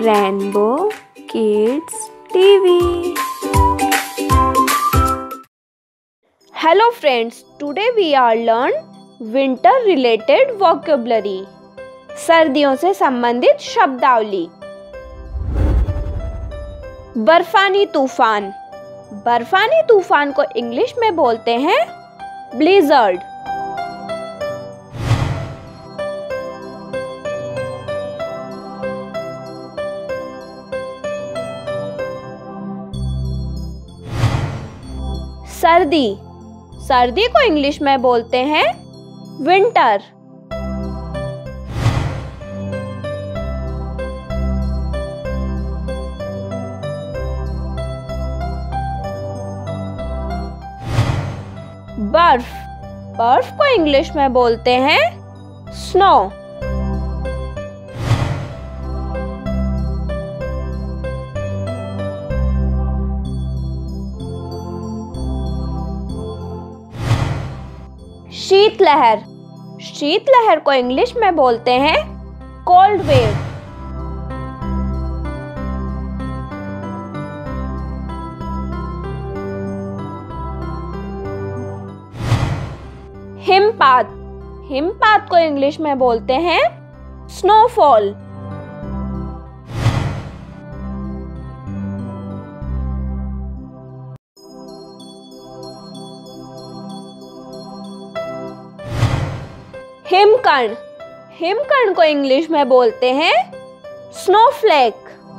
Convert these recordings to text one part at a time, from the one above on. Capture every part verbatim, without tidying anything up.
Rainbow Kids T V. Hello friends, today we are learn winter related vocabulary. सर्दियों से संबंधित शब्दावली. बर्फानी तूफान. बर्फानी तूफान को इंग्लिश में बोलते हैं ब्लिज़र्ड. सर्दी. सर्दी को इंग्लिश में बोलते हैं विंटर. बर्फ. बर्फ को इंग्लिश में बोलते हैं स्नो. शीतलहर. शीतलहर को इंग्लिश में बोलते हैं कोल्ड वेव. हिमपात. हिमपात को इंग्लिश में बोलते हैं स्नोफॉल. हिमकण. हिमकण को इंग्लिश में बोलते हैं स्नोफ्लेक.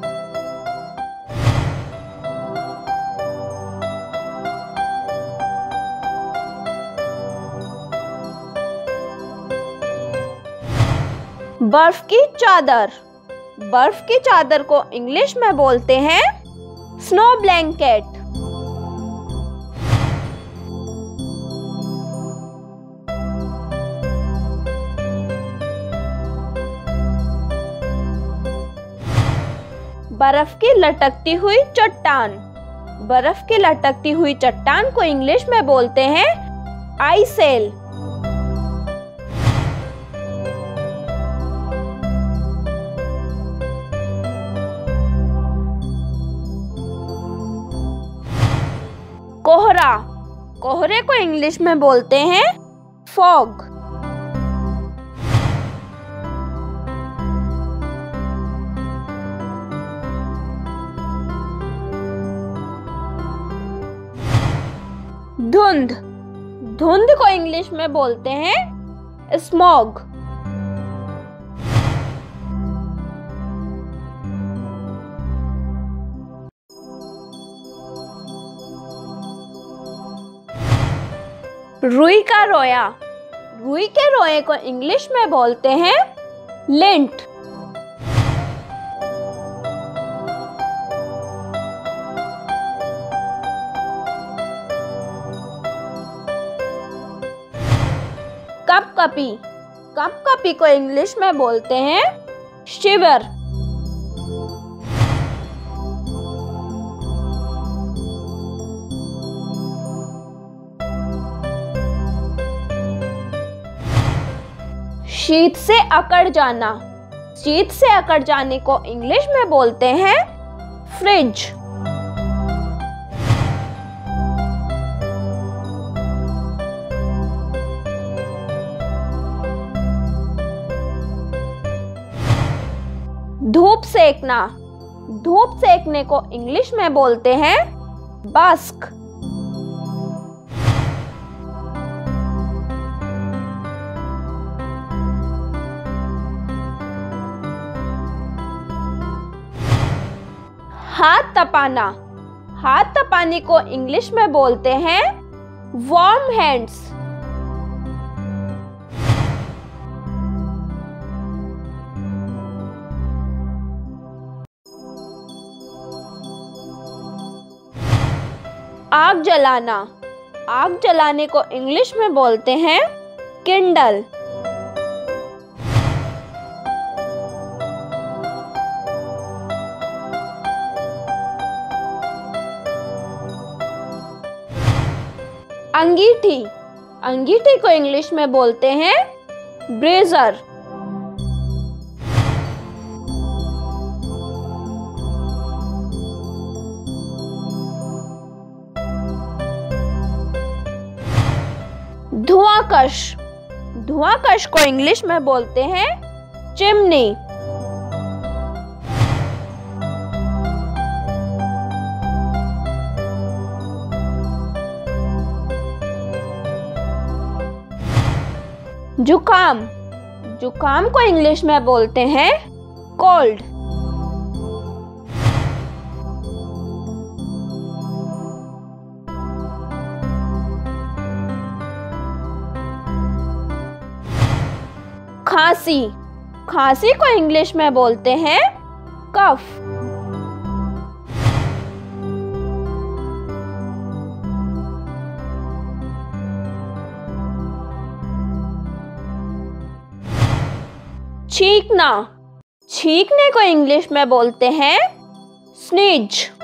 बर्फ की चादर. बर्फ की चादर को इंग्लिश में बोलते हैं स्नो ब्लैंकेट. बर्फ की लटकती हुई चट्टान. बर्फ की लटकती हुई चट्टान को इंग्लिश में बोलते हैं आइसेल. कोहरा. कोहरे को इंग्लिश में बोलते हैं फॉग. धुंध. धुंध को इंग्लिश में बोलते हैं स्मॉग. रुई का रोया. रुई के रोए को इंग्लिश में बोलते हैं लिंट. कपकपी. कपकपी को इंग्लिश में बोलते हैं शिवर. शीत से अकड़ जाना. शीत से अकड़ जाने को इंग्लिश में बोलते हैं फ्रिज. धूप सेकना. धूप सेकने को इंग्लिश में बोलते हैं बस्क. हाथ तपाना. हाथ तपाने को इंग्लिश में बोलते हैं वार्म हैंड्स. आग जलाना. आग जलाने को इंग्लिश में बोलते हैं किंडल. अंगीठी. अंगीठी को इंग्लिश में बोलते हैं ब्रेजर. धुआंकश। धुआंकश को इंग्लिश में बोलते हैं चिमनी। जुकाम। जुकाम को इंग्लिश में बोलते हैं कोल्ड। खांसी। खांसी को इंग्लिश में बोलते हैं कफ। छींकना। छींकने को इंग्लिश में बोलते हैं स्नीज।